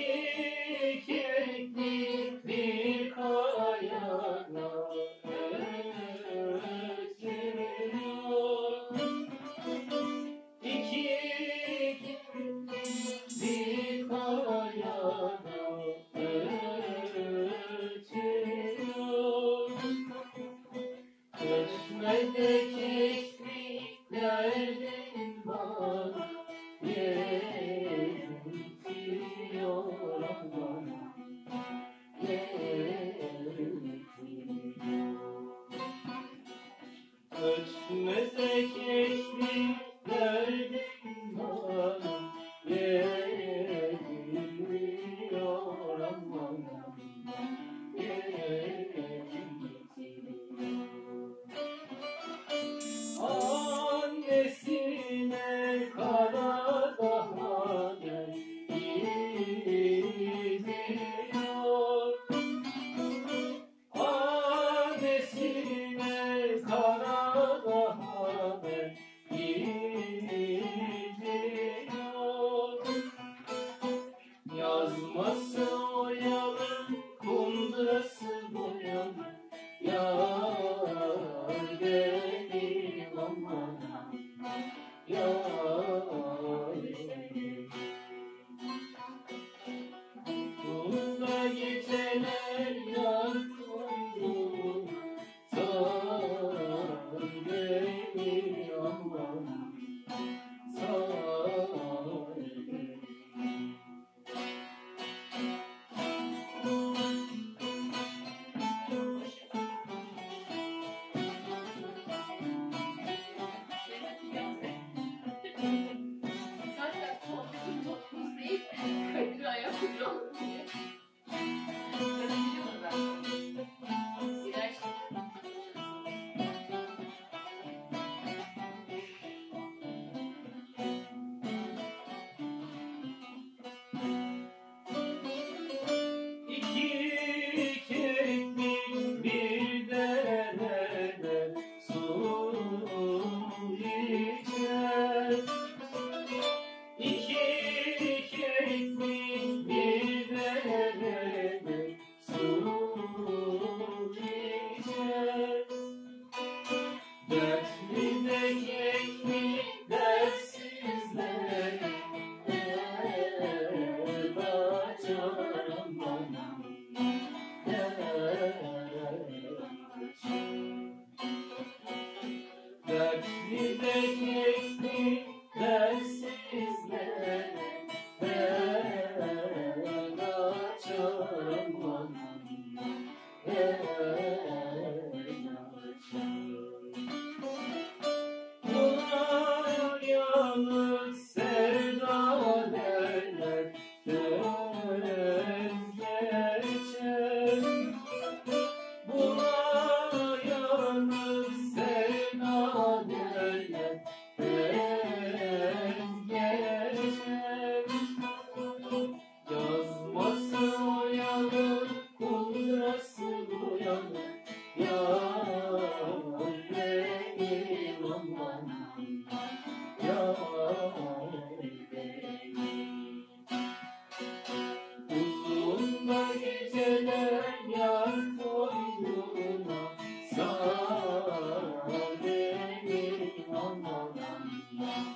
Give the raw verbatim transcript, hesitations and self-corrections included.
keklik bir kayana ötüyor. İki keklik bir kayana ötüyor. Ötmede kekliklerden bana yetiyor aman, yetiyor. Ötmede kekliklerden bana yetiyor aman, yetiyor. Annesine kara daha gidiyor. Annesine kara daha gidiyor. Yazması oyalı, kundurası boyalı, yar benim aman, yar benim. Bunda geceler yar koydu, sar benim aman, sar benim. Zaten toplum toplumuz değil, Kadir ayak uyuyor diye. Ben biliyorum ben. Girer İki keklik bir derede su içer. İki keklik bir derede su içer. Dertli de keklik dersizler dert açar aman, dert açar. Dertli de keklik dersizler dert açar aman, dert açar. Buna yanık sevda derler, döz geçer. Buna yanık sevda derler, döz geçer. Yazması oyalı, kundrası boyalı, yar benim aman, yar benim. Uzun da geceler yar koynuna, sar benim aman,